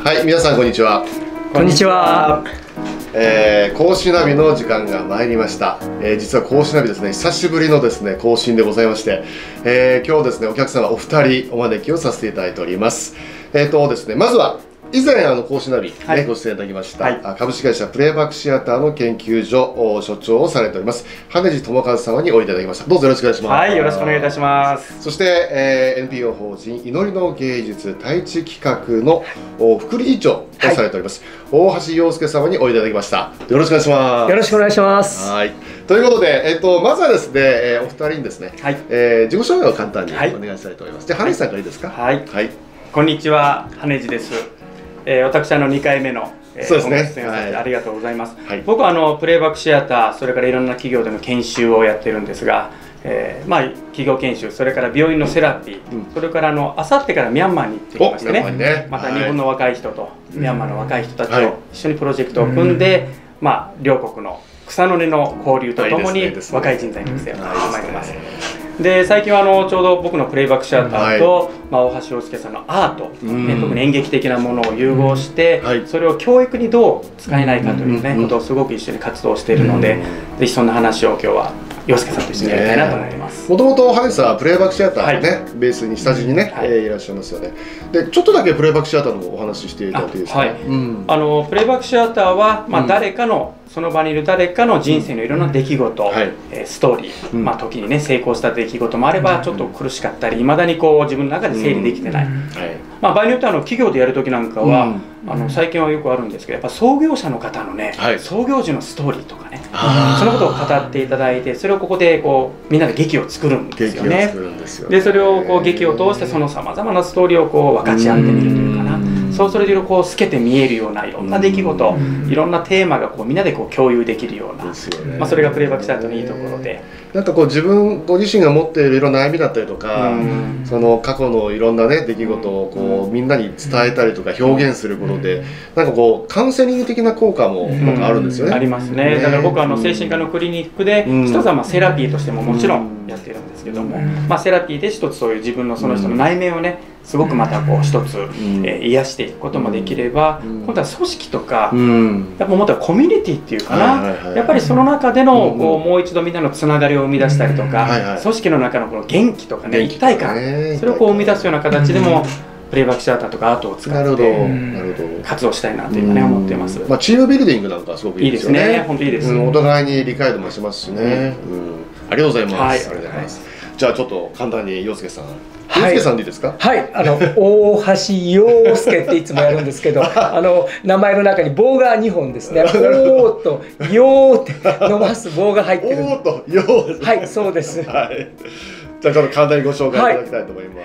はい、皆さんこんにちは。 こんにちは。 講師ナビの時間が参りました。実は講師ナビですね、久しぶりのですね更新でございまして、今日ですねお客様お二人お招きをさせていただいております。ですね、まずは以前講師ナビ、ね、ご出演いただきました、株式会社プレイバックシアターの研究所所長をされております羽地智和様においでいただきました。どうぞよろしくお願いします。 はい、よろしくお願いいたします。 そして、NPO 法人祈りの芸術太一企画の副理事長をされております、大橋洋介様においでいただきました。よろしくお願いします。 よろしくお願いします。 はい、ということで、まずはですね、お二人にですね、自己紹介を簡単にお願いしたいと思います。じゃあ羽地さんからいいですか。 はい、こんにちは、羽地です。私2回目のそうですね、 出演させてありがとうございます。僕はプレイバックシアター、それからいろんな企業での研修をやってるんですが、企業研修、それから病院のセラピー、それからあさってからミャンマーに行ってきましてね、また日本の若い人とミャンマーの若い人たちと一緒にプロジェクトを組んで、両国の草の根の交流とともに若い人材の育成を考えてます。で最近はちょうど僕のプレイバックシアターと、大橋洋介さんのアート、特に演劇的なものを融合して、それを教育にどう使えないかというね、ことをすごく一緒に活動しているので、ぜひそんな話を今日は洋介さんと一緒にやりたいなと思います。 もともと羽地さんはプレイバックシアターのね、ベースに下地にね、いらっしゃいますよね。でちょっとだけプレイバックシアターのお話ししていただいていいですか。 プレイバックシアターは、誰かのその場にいる誰かの人生のいろんな出来事、ストーリー、時にね成功した出来事もあればちょっと苦しかったり、いまだに自分の中で整理できてない、場合によっては企業でやる時なんかは、最近はよくあるんですけど、やっぱ創業者の方のね、創業時のストーリーとかね、そのことを語っていただいて、それをここでみんなで劇を作るんですよね。でそれを劇を通してそのさまざまなストーリーを分かち合ってみるというかな、そうそれで透けて見えるようないろんな出来事、いろんなテーマがみんなで共有できるような、それがプレイバックシアターのいいところで、 なんか自分ご自身が持っているいろんな悩みだったりとか、その過去のいろんなね出来事をみんなに伝えたりとか表現することで、なんかカウンセリング的な効果もあるんですよね。 ありますね。だから僕は精神科のクリニックで一つはセラピーとしてももちろんやってるんですけども、セラピーで一つそういう自分のその人の内面をねすごくまた一つ癒していくこともできれば、今度は組織とかやっぱもっとはコミュニティっていうかな、やっぱりその中でのもう一度みんなのつながりを生み出したりとか、組織の中の元気とかね一体感、それを生み出すような形でもプレイバックシアターとかアートを使って活動したいなというかね思っています。 チームビルディングなんかすごくいいですよね。 いいですね、本当いいです。 お互いに理解度もしますしね。ありがとうございます。じゃあちょっと簡単に洋介さん、洋介さんでいいですか。 はい、大橋洋介っていつもやるんですけど、名前の中に棒が2本ですね。おーとよーって伸ばす棒が入ってる。 おーとよー。 はい、そうです。 じゃあちょっと簡単にご紹介いただきたいと思います。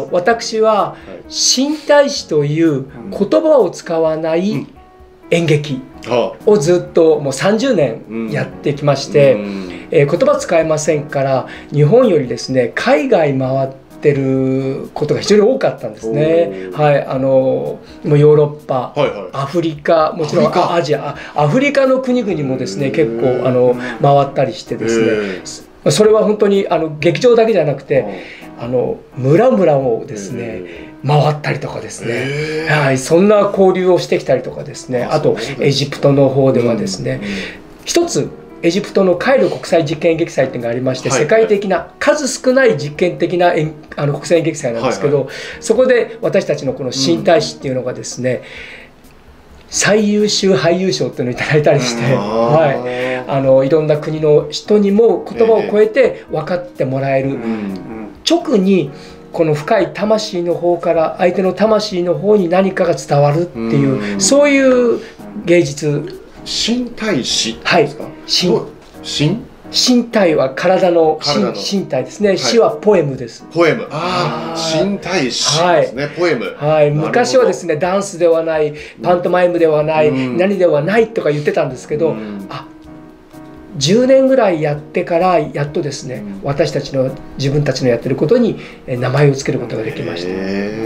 私は新太子という言葉を使わない演劇をずっともう30年やってきまして、言葉使えませんから日本よりですね海外回ってることが非常に多かったんですね。はい、もうヨーロッパ、アフリカ、もちろんアジア、アフリカの国々もですね結構回ったりしてですね。それは本当に劇場だけじゃなくて村々をですね回ったりとかですね、はい、そんな交流をしてきたりとかですね、あとエジプトの方ではですね、一つエジプトのカイロ国際実験演劇祭っていうのがありまして、世界的な数少ない実験的な国際演劇祭なんですけど、そこで私たちのこの新太子っていうのがですね最優秀俳優賞っていうのをいただいたりして、いろんな国の人にも言葉を超えて分かってもらえる、直にこの深い魂の方から相手の魂の方に何かが伝わるっていう、そういう芸術。 新太子ですか。 身体は体の身体ですね。詩はポエムです。 ポエム。身体詩ですね。ポエム。 はい。昔はですね、ダンスではない、パントマイムではない、何ではないとか言ってたんですけど、10年ぐらいやってからやっとですね、私たちの自分たちのやってることに名前を付けることができました。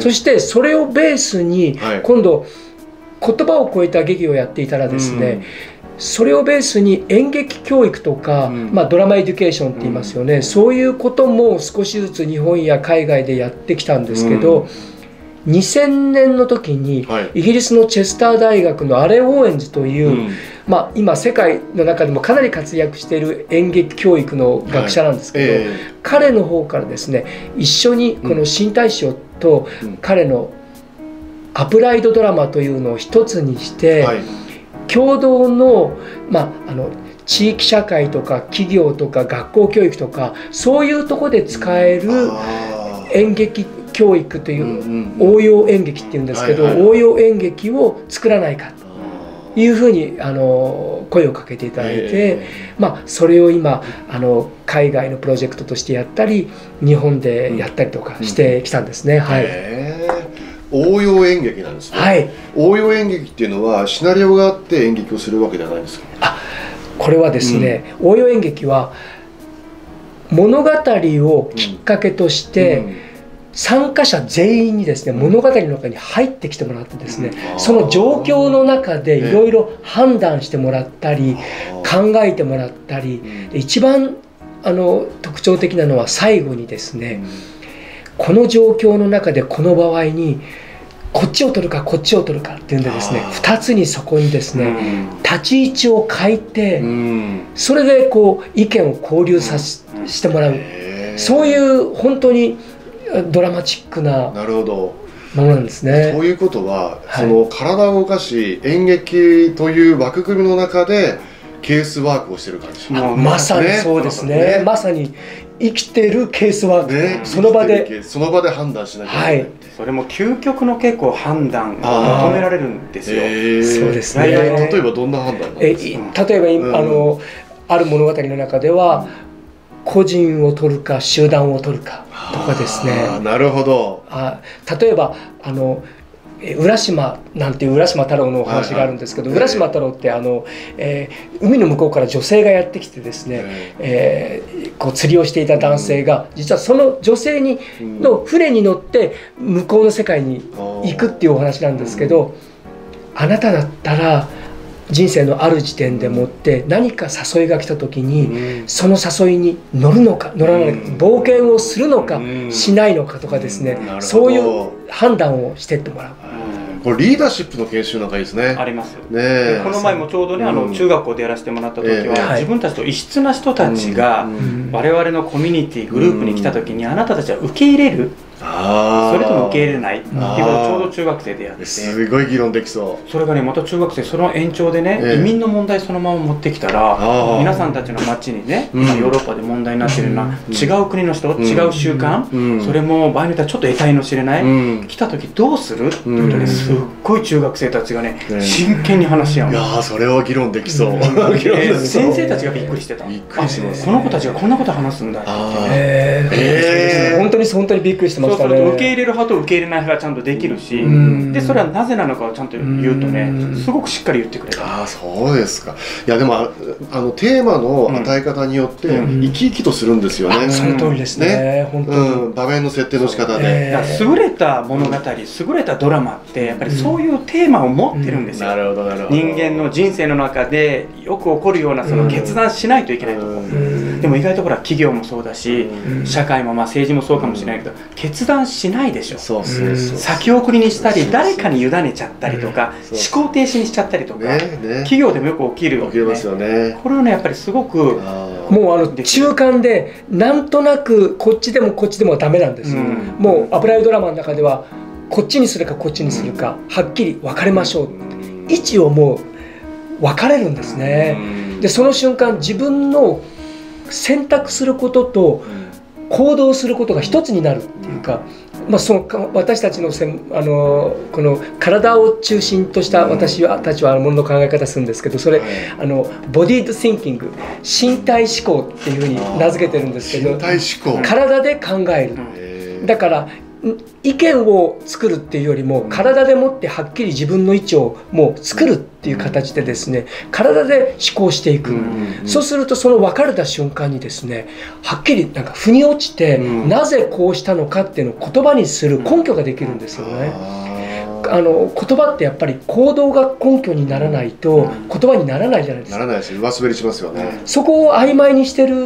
そしてそれをベースに今度言葉を超えた劇をやっていたらですね、それをベースに演劇教育とか、ドラマエデュケーションって言いますよね、そういうことも少しずつ日本や海外でやってきたんですけど、 2000年の時にイギリスのチェスター大学のアレン・オーエンズという、今世界の中でもかなり活躍している演劇教育の学者なんですけど、彼の方からですね、一緒にこの新大将と彼のアプライドドラマというのを一つにして、共同の地域社会とか企業とか学校教育とかそういうところで使える演劇教育という応用演劇っていうんですけど、応用演劇を作らないかというふうに声をかけていただいて、それを今海外のプロジェクトとしてやったり日本でやったりとかしてきたんですね。 応用演劇なんですね。応用演劇っていうのはシナリオがあって演劇をするわけではないんですか？ これはですね、応用演劇は物語をきっかけとして、参加者全員にですね、物語の中に入ってきてもらってですね、その状況の中でいろいろ判断してもらったり、考えてもらったり、一番特徴的なのは最後にですね、この状況の中でこの場合にこっちを取るかこっちを取るかっていうんでですね、2つにそこにですね、立ち位置を変えて、それでこう意見を交流してもらう、そういう本当にドラマチックなものなんですね。 ということは、その体を動かし演劇という枠組みの中でケースワークをしてる感じ。 まさにそうですね。まさに生きてるケースワーク、その場で判断しなきゃいけない。 それも究極の結構判断を求められるんですよ。 そうですね。 例えばどんな判断なんですか？ 例えばある物語の中では、個人を取るか集団を取るかとかですね。 なるほど。 例えば浦島なんていう浦島太郎のお話があるんですけど、浦島太郎って海の向こうから女性がやってきてですね、こう釣りをしていた男性が実はその女性の船に乗って向こうの世界に行くっていうお話なんですけど、あなただったら人生のある時点でもって何か誘いが来た時にその誘いに乗るのか乗らないのか、冒険をするのかしないのかとかですね、そういう判断をしていってもらう。 これリーダーシップの研修なんかいいですね。 あります。この前もちょうどね、中学校でやらせてもらった時は、自分たちと異質な人たちが我々のコミュニティグループに来た時に、あなたたちは受け入れる、それとも受け入れないっていうのをちょうど中学生でやってて、 すごい議論できそう。 それがね、また中学生その延長でね、移民の問題そのまま持ってきたら、皆さんたちの街にね、ヨーロッパで問題になってるような違う国の人、違う習慣、それも場合によってはちょっと得体の知れない、来た時どうするってことで、すっごい中学生たちがね、真剣に話し合う。 いやー、それは議論できそう。 先生たちがびっくりしてた。びっくりします。この子たちがこんなこと話すんだって。 本当にびっくりしてましたね。 そうすると受け入れる派と受け入れない派がちゃんとできるし、でそれはなぜなのかをちゃんと言うとね、すごくしっかり言ってくれた。 そうですか。いやでもテーマの与え方によって生き生きとするんですよね。 その通りですね。本当に場面の設定の仕方で。 優れた物語、優れたドラマってやっぱりそういうテーマを持ってるんですよ。人間の人生の中でよく起こるようなその決断しないといけないところ。でも意外とほら企業もそうだし、社会も政治もそうかもしれないけど、決断しないでしょ。先送りにしたり、誰かに委ねちゃったりとか、思考停止にしちゃったりとか、企業でもよく起きるよね。これをね、やっぱりすごくもう中間でなんとなくこっちでもこっちでもダメなんですよ。もうアプライドラマの中ではこっちにするかこっちにするかはっきり分かれましょう、位置をもう分かれるんですね。でその瞬間、自分の選択することと行動することが一つになるっていうか、その私たちのこの体を中心とした私たちはものの考え方するんですけど、それボディード・シンキング、身体思考っていうふうに名付けてるんですけど、体で考える。だから意見を作るっていうよりも体でもってはっきり自分の位置をもう作るっていう形でですね、体で思考していく。そうするとその分かれた瞬間にですね、はっきりなんか腑に落ちて、なぜこうしたのかっていうのを言葉にする根拠ができるんですよね。言葉ってやっぱり行動が根拠にならないと言葉にならないじゃないですか。 ならないし、上滑りしますよね。 そこを曖昧にしてる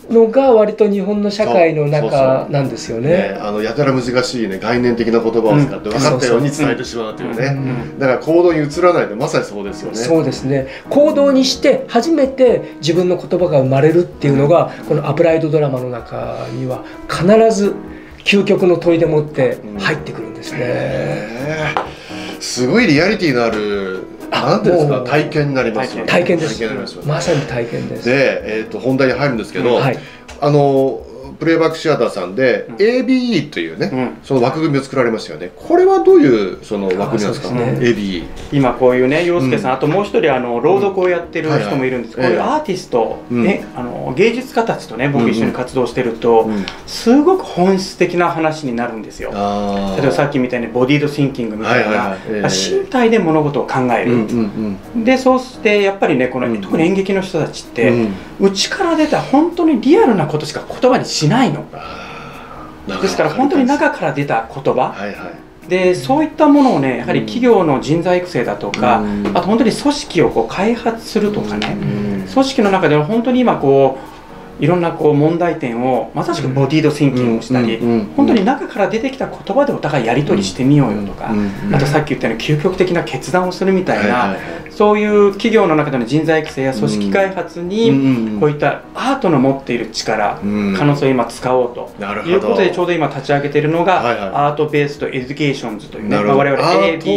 のが割と日本の社会の中なんですよね。 やたら難しいね概念的な言葉を使って分かったように伝えてしまうというね。だから行動に移らないでまさにそうですよね。 そうですね。行動にして初めて自分の言葉が生まれるっていうのが、このアプライドドラマの中には必ず究極の問いでもって入ってくるんですね。 すごいリアリティのあるなんていうんですか、体験になりますよね。 体験です。まさに体験です。 で、本題に入るんですけど、プレイバックシアターさんで ABE というね、その枠組みを作られましたよね。これはどういうその枠組みなんですかね。ABE。 今こういうね、陽介さん、あともう一人朗読をやってる人もいるんです。こういうアーティストね、芸術家たちとね、僕一緒に活動してると、すごく本質的な話になるんですよ。例えばさっきみたいにボディードシンキングみたいな身体で物事を考える。で、そうしてやっぱりね、この特に演劇の人たちって内から出た本当にリアルなことしか言葉にしないの。ですから本当に中から出た言葉で、そういったものをね、やはり企業の人材育成だとか、あと本当に組織を開発するとかね、組織の中では本当に今いろんな問題点をまさしくボディードシンキングをしたり、本当に中から出てきた言葉でお互いやり取りしてみようよとか、あとさっき言ったように究極的な決断をするみたいな、そういう企業の中での人材育成や組織開発にこういったアートの持っている力、可能性を今使おうということで、ちょうど今立ち上げているのがアートベースドエデュケーションズというね、我々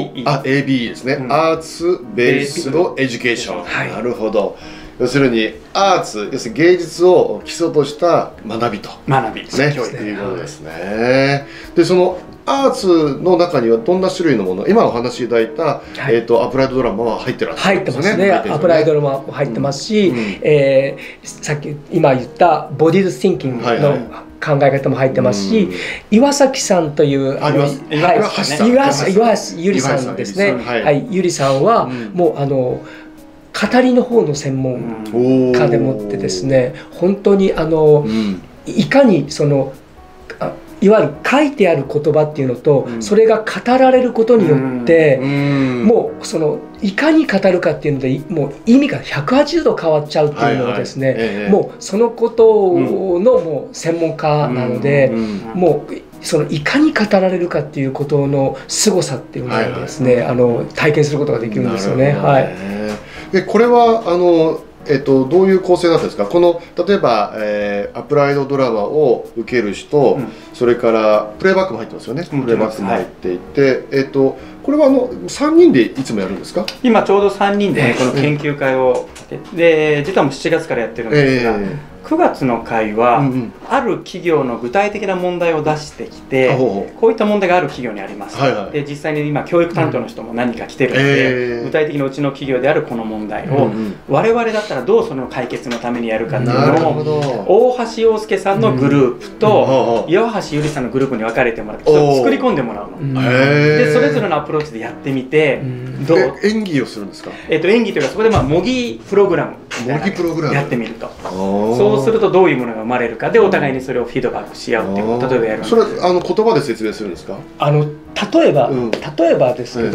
ABE ですね。アーツベースドエデュケーション。なるほど。要するにアーツ、要するに芸術を基礎とした学びとね、 教育ということですね。で、そのアーツの中にはどんな種類のもの、今お話しいただいた、アプライドドラマは入ってるんですね。 入ってますね。アプライドドラマも入ってますし、さっき今言ったボディーズ・シンキングの考え方も入ってますし、岩崎さんという岩橋ゆりさんですね。ゆりさんはもう語りの方の専門家でもってですね、本当にいかにいわゆる書いてある言葉っていうのと、それが語られることによって、もういかに語るかっていうのでもう意味が180度変わっちゃうっていうのがですね、もうそのことのもう専門家なので、もういかに語られるかっていうことの凄さっていうのをですね、体験することができるんですよね。 で、これはどういう構成なんですか。この例えば、アプライドドラマを受ける人、それからプレイバックも入ってますよね。プレイバックも入っていて、これは3人でいつもやるんですか。 今ちょうど3人でこの研究会をで、実はもう7月からやってるんですが、9月の会はある企業の具体的な問題を出してきて、こういった問題がある企業にあります。で、実際に今教育担当の人も何か来てるので、具体的にうちの企業であるこの問題を我々だったらどうその解決のためにやるかっていうのを、大橋陽介さんのグループと岩橋ゆりさんのグループに分かれてもらって作り込んでもらうの。で、それぞれのアプローチでやってみて、 どう演技をするんですか。 演技というか、そこで模擬プログラムやってみると、そうするとどういうものが生まれるかで、お互いにそれをフィードバックし合うっていうのを例えばやるんです。 それ言葉で説明するんですか。 例えばですけど、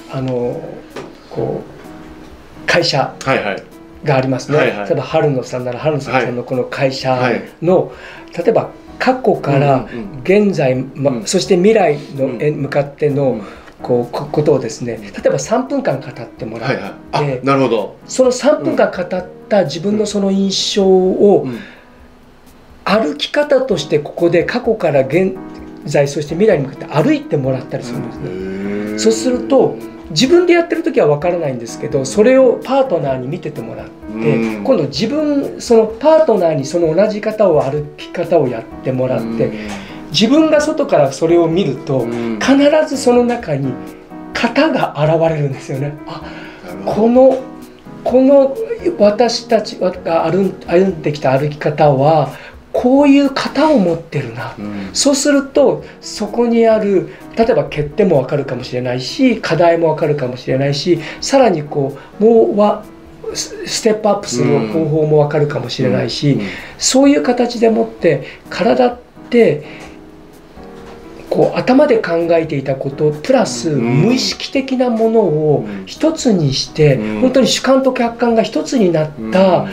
会社がありますね。例えば春野さんなら春野さんのこの会社の、例えば過去から現在、そして未来の向かってのことをですね、例えば3分間語ってもらって、 なるほど。 その3分間語った自分のその印象を歩き方としてここで過去から現在、そして未来に向かって歩いてもらったりするんですね。そうすると自分でやってる時は分からないんですけど、それをパートナーに見ててもらって、今度自分そのパートナーにその同じ方を歩き方をやってもらって、自分が外からそれを見ると必ずその中に型が現れるんですよね。この私たちが歩んできた歩き方はこういう型を持ってるな、そうするとそこにある例えば欠点も分かるかもしれないし、課題も分かるかもしれないし、さらにもうステップアップする方法も分かるかもしれないし、そういう形でもって体って頭で考えていたことプラス無意識的なものを一つにして、本当に主観と客観が一つになった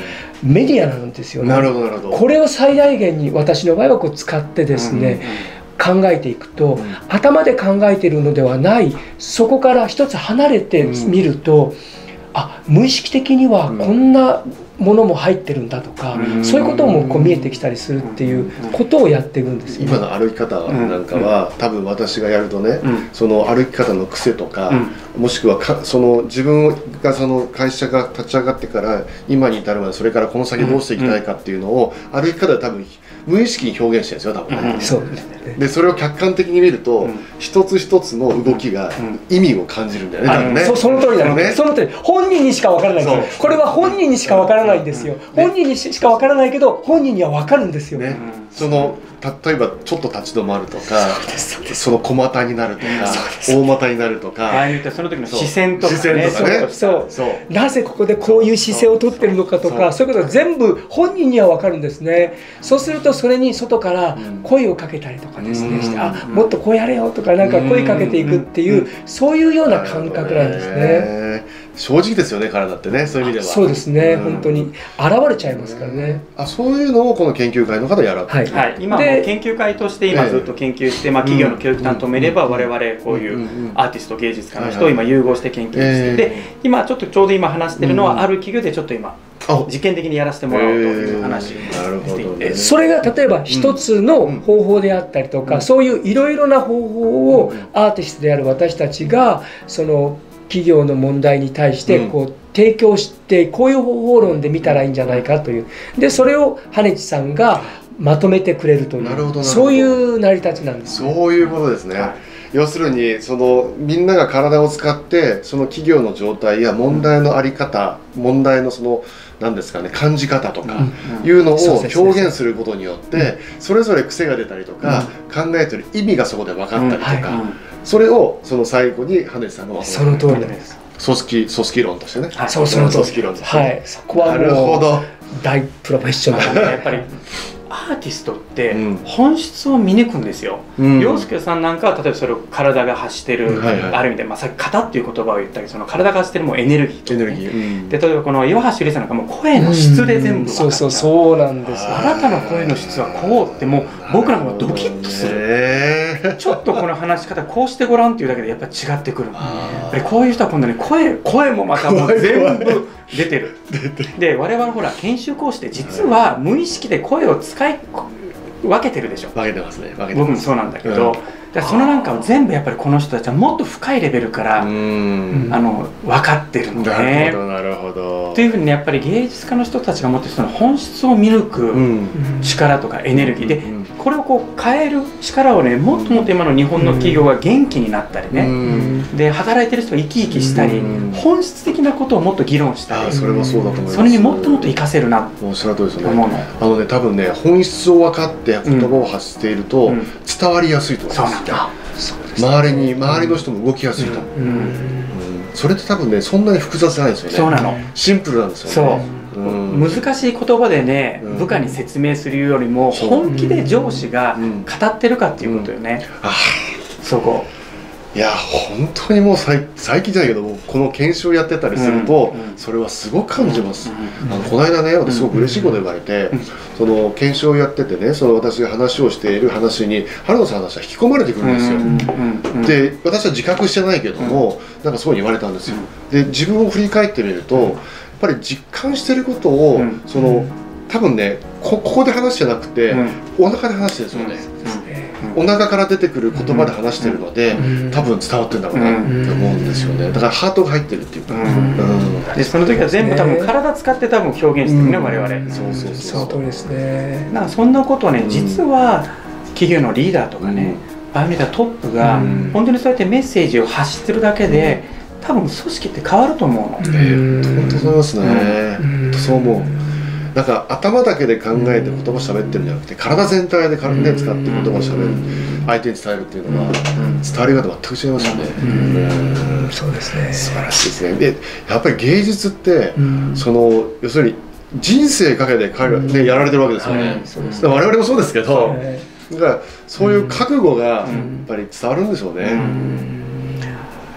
メディアなんですよね。 なるほどなるほど。 これを最大限に私の場合はこう使ってですね、考えていくと、頭で考えているのではない、そこから一つ離れてみると、あ、無意識的にはこんなものも入ってるんだとか、そういうこともこう見えてきたりするっていうことをやっていくんですよね。 今の歩き方なんかは、多分私がやるとね、その歩き方の癖とか、もしくはその自分がその会社が立ち上がってから今に至るまで、それからこの先どうしていきたいかっていうのを歩き方で多分無意識に表現してるんですよ、多分ね。 そうですね。 でそれを客観的に見ると、一つ一つの動きが意味を感じるんだよね、多分ね。 その通りだね。その通り。本人にしかわからないです。これは本人にしかわからないんですよ。本人にしかわからないけど、本人にはわかるんですよね。 その例えばちょっと立ち止まるとか、その小股になるとか、大股になるとか、 場合によってはその時の視線とかね、 なぜここでこういう姿勢をとってるのかとか、そういうことが全部本人には分かるんですね。そうするとそれに外から声をかけたりとかですねして、あ、もっとこうやれよとか、なんか声かけていくっていう、そういうような感覚なんですね。 正直ですよね、体ってね、そういう意味では。 そうですね、本当に現れちゃいますからね。 あ、そういうのをこの研究会の方やられてる。 はい、今も研究会として今ずっと研究して、企業の教育担当もいれば、我々こういうアーティスト芸術家の人を今融合して研究してで、今ちょうど今話してるのはある企業でちょっと今実験的にやらせてもらおうという話をしていて、 それが例えば一つの方法であったりとか、そういういろいろな方法をアーティストである私たちがその企業の問題に対してこう提供して、こういう方法論で見たらいいんじゃないかという、でそれを羽地さんがまとめてくれるという、そういう成り立ちなんですね。 そういうことですね。要するにそのみんなが体を使ってその企業の状態や問題の在り方、問題のその何ですかね、感じ方とかいうのを表現することによってそれぞれ癖が出たりとか、考えてる意味がそこで分かったりとか、それをその最後に羽地さんがその通りです。 組織論としてね。 そうその組織論として。 はい。そこはもう大プロフェッショナル。 やっぱりアーティストって本質を見抜くんですよ。陽介さんなんかは例えばそれを体が発してる、ある意味でさっき型っていう言葉を言ったけど、その体が発してるもうエネルギーで、例えばこの岩橋瑠璃さんなんかもう声の質で全部分かっちゃう。 そうなんです。 あなたの声の質はこうって、もう僕らもドキッとする。ちょっとこの話し方こうしてごらんっていうだけでやっぱり違ってくる。やっぱりこういう人は今度ね、声もまたもう全部出てる。で我々ほら研修講師で実は無意識で声を使い分けてるでしょ。 分けてますね。 僕もそうなんだけど、そのなんかを全部やっぱりこの人たちはもっと深いレベルから分かってるのね。 なるほどなるほど。 というふうにね、やっぱり芸術家の人たちが持っているその本質を見抜く力とかエネルギーで、これをこう変える力をね、もっともっと今の日本の企業が元気になったりね、で働いてる人が生き生きしたり、本質的なことをもっと議論したり、 それはそうだと思います。 それにもっともっと活かせるなおっしゃる通りですよね。多分ね、本質を分かって言葉を発していると伝わりやすいと思います。周りの人も動きやすいと。それって多分ね、そんなに複雑じゃないですよね。 そうなの。 シンプルなんですよね。 難しい言葉でね、部下に説明するよりも本気で上司が語ってるかっていうことよね。そこ。 いや本当にもう最近じゃないけども、この研修をやってたりするとそれはすごく感じます。この間ね、私すごく嬉しいこと言われて、その研修をやっててね、その私が話をしている話に春野さんの話は引き込まれてくるんですよ。で私は自覚してないけども、なんかそうに言われたんですよ。で自分を振り返ってみると、やっぱり実感してることをその多分ね、ここで話してなくてお腹で話してるんですよね。お腹から出てくる言葉で話してるので、多分伝わってるんだろうなって思うんですよね。だからハートが入ってるっていうか、 でその時は全部多分体使って多分表現してるね、我々。 その通りですね。 なんかそんなことをね、実は企業のリーダーとかね、場合によってはトップが本当にそうやってメッセージを発してるだけで、多分組織って変わると思うの。 本当そう思いますね。そう思う。なんか頭だけで考えて言葉を喋ってるんじゃなくて、体全体で使って言葉を喋る、相手に伝えるっていうのは伝わり方全く違いますよね。 そうですね。 素晴らしいですね。でやっぱり芸術ってその要するに人生かけてねやられてるわけですよね。我々もそうですけど、だからそういう覚悟がやっぱり伝わるんでしょうね。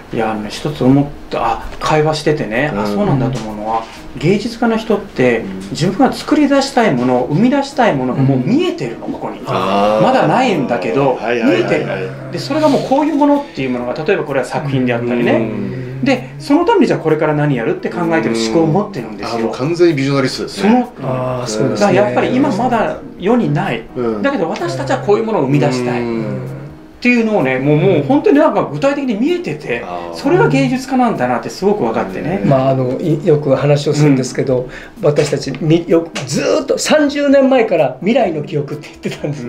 いや一つ思った会話しててね、そうなんだと思うのは、芸術家の人って自分が作り出したいもの、生み出したいものがもう見えてるの、ここにまだないんだけど見えてるので、それがもうこういうものっていうものが、例えばこれは作品であったりね、でそのためにじゃあこれから何やるって考えてる思考を持ってるんですよ。 完全にビジョナリストですね。 そうですね。 だからやっぱり今まだ世にない、だけど私たちはこういうものを生み出したいっていうのをね、もう本当になんか具体的に見えてて、それが芸術家なんだなってすごく分かってね。 よく話をするんですけど、私たちずっと30年前から未来の記憶って言ってたんです。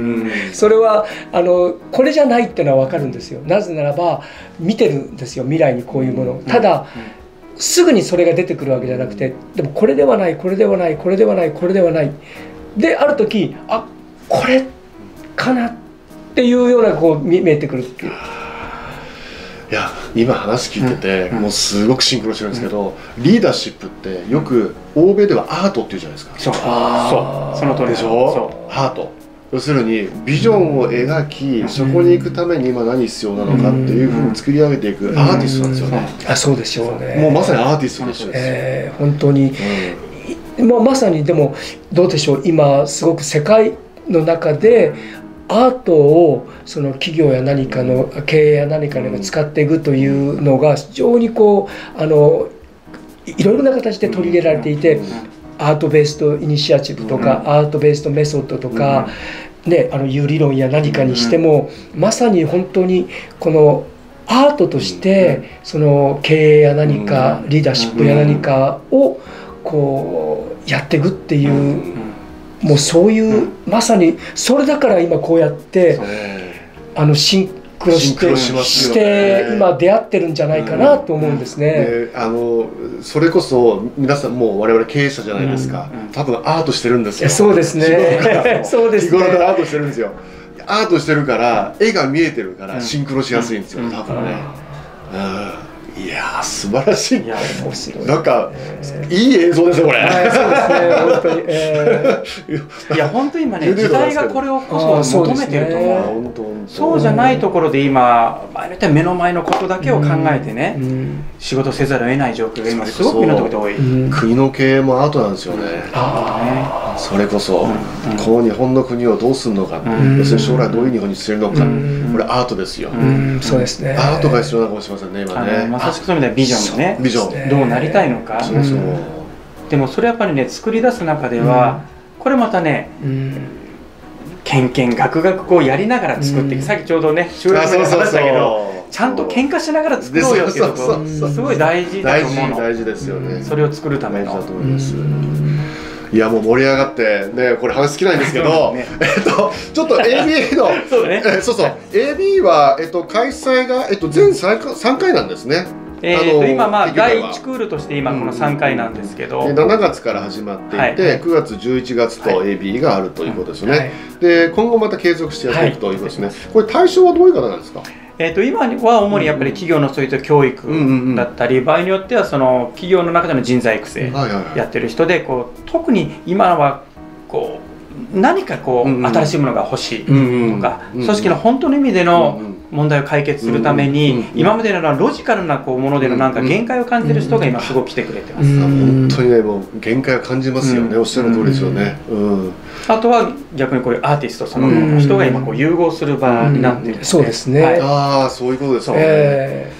それはこれじゃないっていうのは分かるんですよ。なぜならば見てるんですよ、未来にこういうもの。ただすぐにそれが出てくるわけじゃなくて、でもこれではない、これではない、これではない、これではないで、ある時これかなっていうような見えてくるっていう。 いや今話聞いてて、もうすごくシンクロしてるんですけど、リーダーシップってよく欧米ではアートっていうじゃないですか。 そうその通りでしょ。アート、要するにビジョンを描き、そこに行くために今何必要なのかっていうふうに作り上げていくアーティストなんですよね。 そうでしょうね。 もうまさにアーティストと一緒です。 本当に、まさに。でもどうでしょう、今すごく世界の中でアートをその企業や何かの経営や何かが使っていくというのが非常にいろいろな形で取り入れられていて、アートベースドイニシアチブとか、アートベースドメソッドとか、いう理論や何かにしても、まさに本当にこのアートとしてその経営や何か、リーダーシップや何かをやっていくっていう、もうそういう、まさにそれだから今こうやってシンクロして今出会ってるんじゃないかなと思うんですね。 それこそ皆さんもう我々経営者じゃないですか。多分アートしてるんですよ。 そうですね。そうですね。 日頃からアートしてるんですよ。アートしてるから絵が見えてるからシンクロしやすいんですよ、多分ね。いやー素晴らしい。 面白い。 なんかいい映像ですねこれ。 そうですね、本当に。 いや本当に今ね、時代がこれをこそ求めてると思う。そうじゃないところで今目の前のことだけを考えてね、仕事せざるを得ない状況が今すごくみんなのところで多い。 国の経営もアートなんですよね。それこそこの日本の国をどうするのか、要するに将来どういう日本にするのか、これアートですよ。 そうですね。 アートが必要なのかもしれませんね今ね。 まさしくそういう意味ではビジョンもね、 ビジョンどうなりたいのか。でもそれやっぱりね、作り出す中ではこれまたね、けんけんがくがくやりながら作っていく。さっきちょうどね収録で話したけど、ちゃんと喧嘩しながら作ろうよっていうところすごい大事だと思うの。 大事ですよね。 それを作るための。 いやもう盛り上がってね、これ話尽きないんですけど、ちょっと ABA のそうAB は開催が全3回なんですね。 今第1クールとして今この3回なんですけど、 7月から始まっていて、9月11月と AB があるということですよね。で今後また継続してやっていくということですね。これ対象はどういう方なんですか？ 今は主にやっぱり企業のそういった教育だったり、場合によってはその企業の中での人材育成やってる人で、特に今は何か新しいものが欲しいとか、組織の本当の意味での問題を解決するために今までのロジカルなものでのなんか限界を感じる人が今すごく来てくれてます。 本当にね、もう限界を感じますよね。おっしゃる通りですよね。 あとは逆にこういうアーティストそのものの人が今融合する場になっている。 そうですね。 そういうことですね。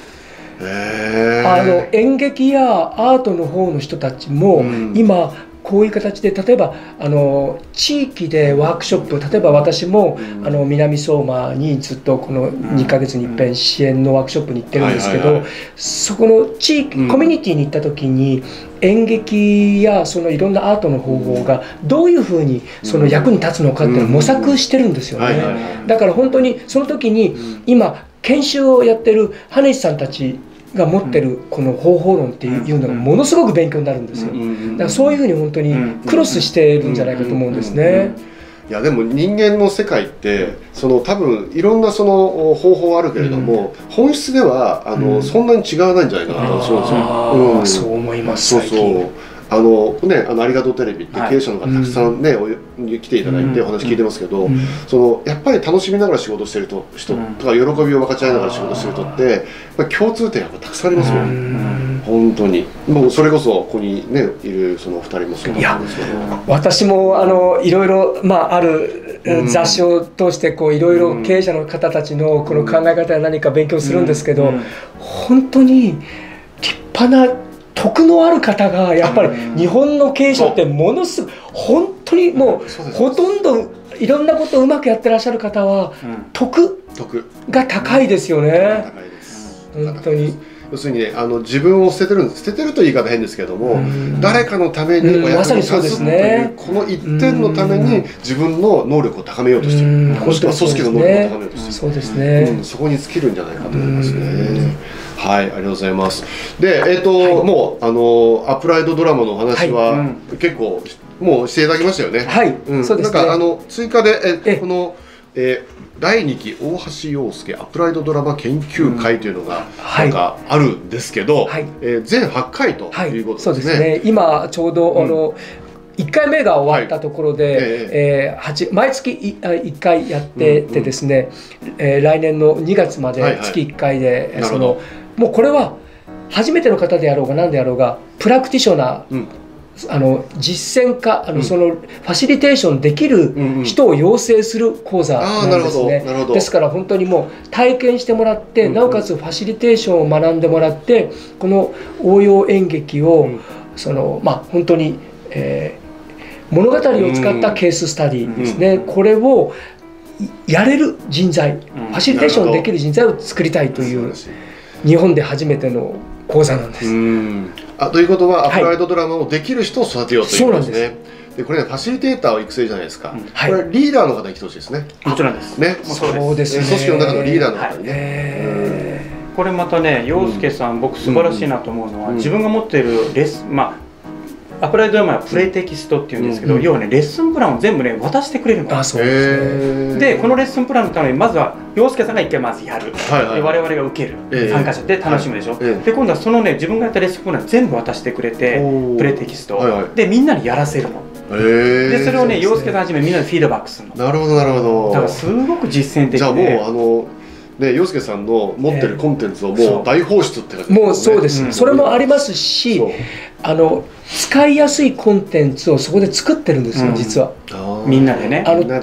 演劇やアートの方の人たちも今こういう形で、例えば地域でワークショップ、例えば私も南相馬にずっとこの2ヶ月に一遍支援のワークショップに行ってるんですけど、そこの地域コミュニティに行った時に演劇やそのいろんなアートの方法がどういうふうにその役に立つのかっていうのを模索してるんですよね。だから本当にその時に今研修をやってる羽西さんたちが持ってるこの方法論っていうのがものすごく勉強になるんですよ。だからそういうふうに本当にクロスしてるんじゃないかと思うんですね。 いやでも人間の世界って多分いろんな方法あるけれども、本質ではそんなに違わないんじゃないかなと思うんですよ。 そう思います。 ありがとうテレビって経営者の方たくさんね、来ていただいてお話聞いてますけど、やっぱり楽しみながら仕事してる人とか喜びを分かち合いながら仕事してる人ってやっぱり共通点やっぱたくさんありますよね。本当にもうそれこそここにねいるそのお二人もそうなんですけど、 私もいろいろある雑誌を通してこういろいろ経営者の方たちのこの考え方や何か勉強するんですけど、本当に立派な徳のある方がやっぱり日本の経営者ってものすごい本当にもうほとんどいろんなことをうまくやってらっしゃる方は徳が高いですよね。本当に。 要するにね、自分を捨ててるという言い方変ですけども、誰かのためにお役に立つというこの一点のために自分の能力を高めようとしてる、もしくは組織の能力を高めようとしてる、 そうですね、 そこに尽きるんじゃないかと思いますね。はい、ありがとうございます。で、もうアプライドドラマのお話は結構もうしていただきましたよね。 はい、そうですね。 なんか追加でこの第2期大橋洋介アプライドドラマ研究会というのがなんかあるんですけど、全8回ということですね。 そうですね。今ちょうど1回目が終わったところで、毎月1回やっててですね、来年の2月まで月1回でもうこれは初めての方であろうが何であろうがプラクティショナー、実践家そのファシリテーションできる人を養成する講座なんですね。ですから本当にもう体験してもらって、なおかつファシリテーションを学んでもらって、この応用演劇を本当に物語を使ったケーススタディですね、これをやれる人材、ファシリテーションできる人材を作りたいという日本で初めての講座なんです。 ということはアプライドドラマをできる人を育てようということですね。でこれね、ファシリテーターを育成じゃないですか。これリーダーの方に来てほしいですね。 もちろんです。 ね、 そうですね。 組織の中のリーダーの方にね。 これまたね、洋介さん僕素晴らしいなと思うのは、自分が持っているアプライドドラマはプレテキストっていうんですけど、要はねレッスンプランを全部ね渡してくれるんです。でこのレッスンプランのためにまずは洋介さんが一回まずやる、で我々が受ける、参加者で楽しむでしょ、で今度はそのね自分がやったレッスンプラン全部渡してくれて、プレテキストでみんなにやらせるの。でそれをね洋介さんはじめみんなでフィードバックするの。 なるほどなるほど。 だからすごく実践的で、 じゃあもう洋介さんの持ってるコンテンツをもう大放出って感じですね。 もうそうです。それもありますし、使いやすいコンテンツをそこで作ってるんですよ、実は。 みんなでね。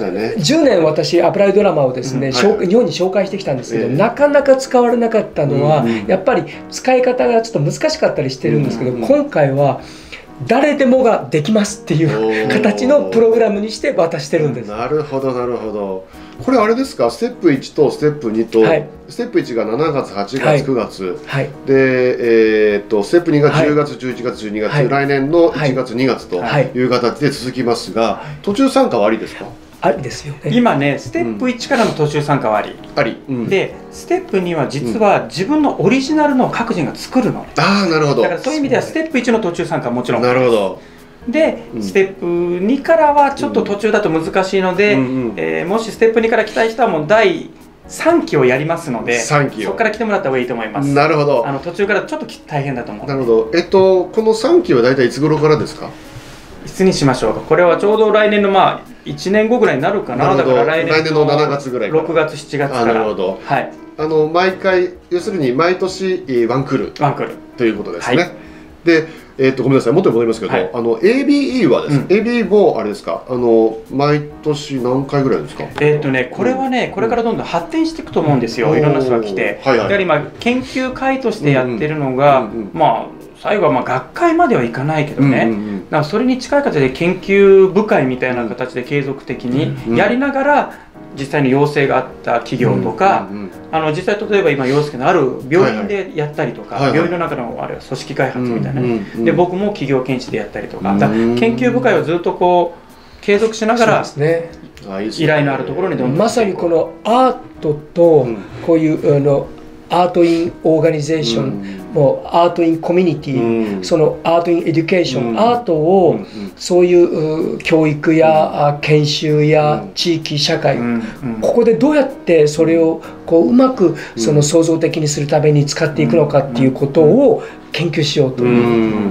10年私アプライドドラマをですね、日本に紹介してきたんですけど、なかなか使われなかったのはやっぱり使い方がちょっと難しかったりしてるんですけど、今回は誰でもができますっていう形のプログラムにして渡してるんです。 なるほどなるほど。これあれですか、ステップ1とステップ2と、ステップ1が7月8月9月、でステップ2が10月11月12月、来年の1月2月という形で続きますが、途中参加はありですか？ ありですよね。 今ねステップ1からの途中参加はあり、でステップ2は実は自分のオリジナルの各人が作るの。 なるほど。 だからそういう意味ではステップ1の途中参加はもちろん。 なるほど。 でステップ2からはちょっと途中だと難しいので、もしステップ2から来たい人はもう第3期をやりますので、そこから来てもらった方がいいと思います。 なるほど。 途中からちょっと大変だと思う。 なるほど。この3期は大体いつ頃からですか？ いつにしましょうか。これはちょうど来年の1年後ぐらいになるかな。だから来年の 7月ぐらいから、 6月7月から。 なるほど。はい。毎回要するに毎年ワンクールということですね。でごめんなさい、元に戻りますけど、ABE はですね、ABE もあれですか、毎年何回ぐらいですか？ これはね、これからどんどん発展していくと思うんですよ、いろんな人が来て。やはり今研究会としてやってるのが、最後は学会まではいかないけどね、だからそれに近い形で研究部会みたいな形で継続的にやりながら、実際に要請があった企業とか、実際例えば今洋介のある病院でやったりとか、病院の中のあれは組織開発みたいなね、で僕も企業検視でやったりとか、研究部会をずっとこう継続しながら依頼のあるところにどんどんまさにこのアートとこういうアートインオーガニゼーション、もうアートインコミュニティ、そのアートインエデュケーション、アートをそういう教育や研修や地域社会、ここでどうやってそれをこううまくその創造的にするために使っていくのかっていうことを研究しようという。 こ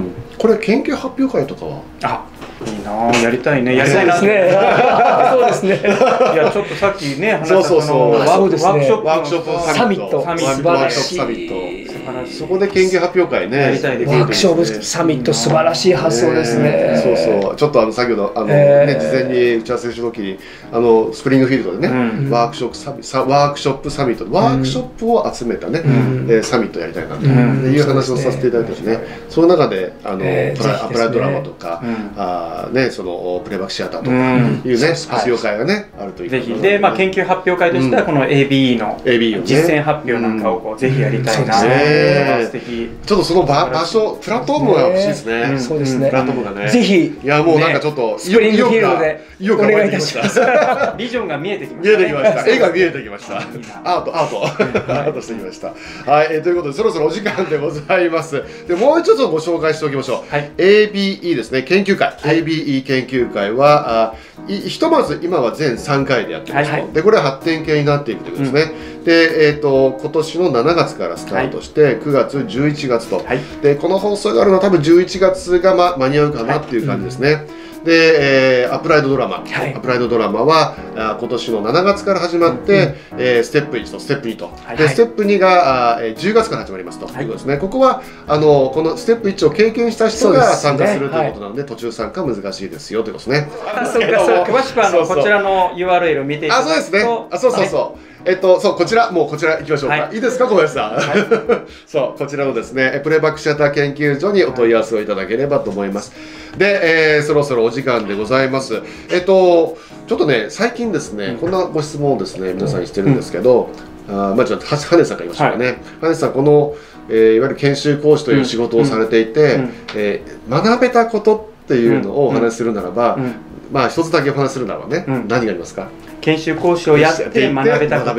これ研究発表会とかは？ いいな、やりたいね、やりたいな。 そうですね。 いや、ちょっとさっきね、話したワークショップサミット、素晴らしい。 そこで研究発表会ね、 ワークショップサミット、素晴らしい発想ですね。 そうそう、ちょっと先ほど事前に打ち合わせした時にスプリングフィールドでね、ワークショップサミット、ワークショップを集めたねサミットやりたいなという話をさせていただいてね、その中でアプライドラマとかそのプレイバックシアターとかいうね発表会がねあるというぜひで、研究発表会としてはこの ABE の実践発表なんかをぜひやりたいな。素敵。 ちょっとその場所、プラットフォームが欲しいですね。 そうですね。 プラットフォームがね。 ぜひ。 いやもうなんかちょっとスプリングフィールドでお願いいたします。 ビジョンが見えてきました。 見えてきました。絵が見えてきました。アートしてきました。はい、ということでそろそろお時間でございます。でもう一つご紹介しておきましょう。ABE ですね、研究会。ABE 研究会はひとまず今は全3回でやってます。でこれは発展系になっていくということですね。で今年の7月からスタートして9月11月と、でこの放送があるのは多分11月が間に合うかなっていう感じですね。で、アプライドドラマは今年の7月から始まって、ステップ1とステップ2と、でステップ2が10月から始まりますということですね。ここはこのステップ1を経験した人が参加するということなので、途中参加難しいですよということですね。 詳しくはこちらの URL を見ていただくと。 そうですね。そうこちら行きましょうか。いいですか小林さん。そうこちらのですねプレイバックシアター研究所にお問い合わせをいただければと思います。で、そろそろお時間でございます。ちょっとね最近ですねこんなご質問をですね皆さんにしてるんですけど、ちょっと羽根さんから言いましょうかね。羽根さんこのいわゆる研修講師という仕事をされていて、学べたことっていうのをお話しするならば、一つだけお話しするならばね、何がありますか？ 研修講師をやって学べたこと。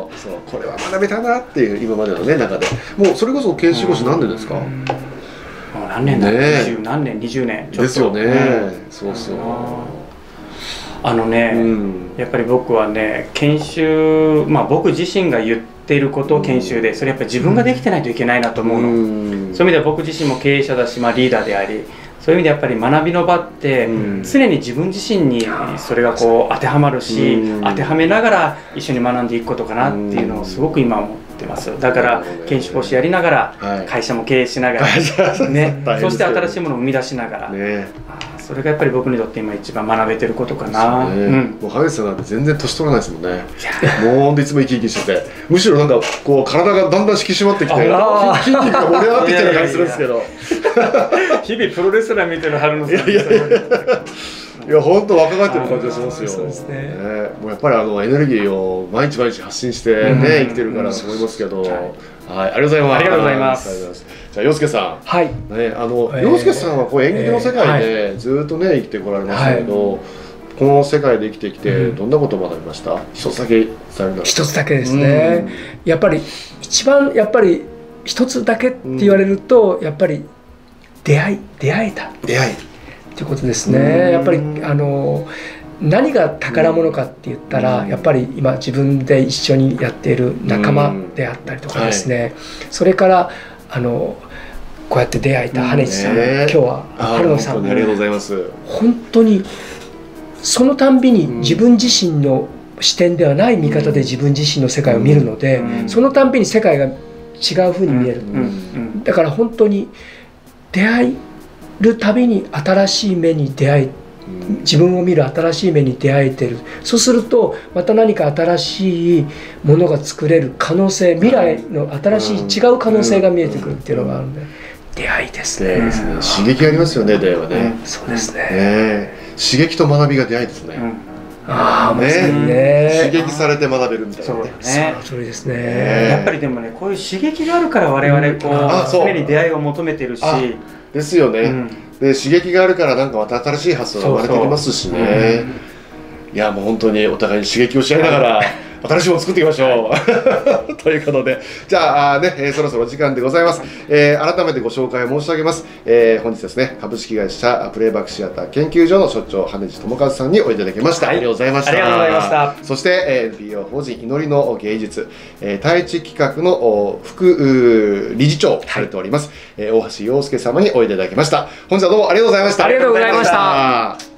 そうこれは学べたなっていう今までのね中で、もうそれこそ研修講師何年ですか？ 何年だね、何年20年ですよね。そうそう。 やっぱり僕はね研修、僕自身が言っていることを研修でそれやっぱり自分ができてないといけないなと思うの。そういう意味では僕自身も経営者だし、リーダーであり、そういう意味でやっぱり学びの場って常に自分自身にそれがこう当てはまるし、当てはめながら一緒に学んでいくことかなっていうのをすごく今思ってます。だから研修講師やりながら会社も経営しながらね、そして新しいものを生み出しながら、それがやっぱり僕にとって今一番学べてることかな。 もう羽根さんなんて全然年取らないですもんね。もういつも生き生きしてて、むしろなんかこう体がだんだん引き締まってきて筋肉が盛り上がってきてる感じするんですけど、 日々プロレスラー見てる春野さん。 いや本当若返ってる感じがしますよ。もうやっぱりエネルギーを毎日発信してね生きてるからと思いますけど、はい、ありがとうございます。 ありがとうございます。 じゃあ陽介さん、陽介さんはこう演劇の世界でずっとね生きてこられましたけど、この世界で生きてきてどんなことを学びました？一つだけ伝えるなら。 一つだけですね。やっぱり一番一つだけって言われるとやっぱり出会えたということですね。やっぱり何が宝物かって言ったら、やっぱり今自分で一緒にやっている仲間であったりとかですね、それからこうやって出会えた羽根さん、今日は春野さん、 ありがとうございます。 本当にそのたんびに自分自身の視点ではない見方で自分自身の世界を見るので、そのたんびに世界が違うふうに見える。だから本当に出会えるたびに新しい目に出会え、自分を見る新しい目に出会えてる。そうするとまた何か新しいものが作れる可能性、未来の新しい違う可能性が見えてくるっていうのがあるので、出会いですね。 刺激ありますよね、出会いはね。 そうですね。 刺激と学びが出会いですね。 まさにね。 刺激されて学べるみたいなね。 そうですね。 やっぱりでもね、こういう刺激があるから我々こう常に出会いを求めてるし。 ですよね。で刺激があるからなんかまた新しい発想が生まれてきますしね。いやもう本当にお互いに刺激をし合いながら新しいもの作っていきましょう。ということで、じゃあね、そろそろ時間でございます。改めてご紹介を申し上げます。本日ですね、株式会社プレイバックシアター研究所の所長羽地智和さんにおいでいただきました。ありがとうございました。 ありがとうございました。 そして、NPO 法人祈りの芸術、対地企画の副理事長をされております、大橋洋介様においでいただきました。本日はどうもありがとうございました。 ありがとうございました。